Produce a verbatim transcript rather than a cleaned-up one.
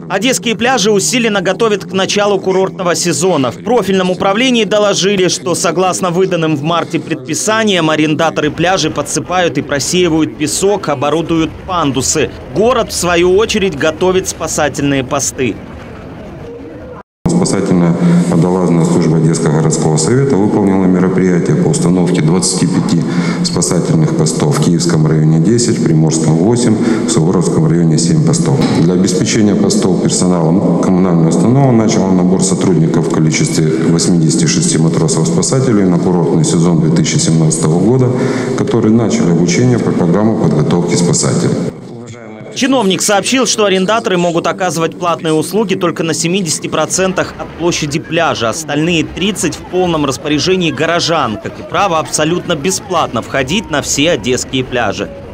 Одесские пляжи усиленно готовят к началу курортного сезона. В профильном управлении доложили, что согласно выданным в марте предписаниям арендаторы пляжей подсыпают и просеивают песок, оборудуют пандусы. Город, в свою очередь, готовит спасательные посты. Спасательная водолазная служба Одесского городского совета выполнила мероприятие по установке двадцати пяти спасательных постов в Киевском районе десять, в Приморском восемь, в Суворовском районе семь постов. Для обеспечения постов персоналом коммунальная установа начала набор сотрудников в количестве восьмидесяти шести матросов-спасателей на курортный сезон две тысячи семнадцатого года, которые начали обучение по программе подготовки спасателей. Чиновник сообщил, что арендаторы могут оказывать платные услуги только на семидесяти процентах от площади пляжа. Остальные тридцать процентов в полном распоряжении горожан, как и право абсолютно бесплатно входить на все одесские пляжи.